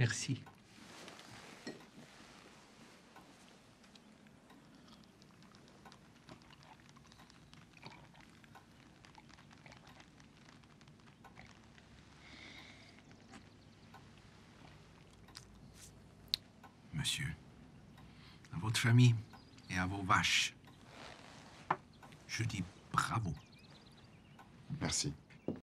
Merci. Monsieur, à votre famille et à vos vaches, je dis bravo. Merci.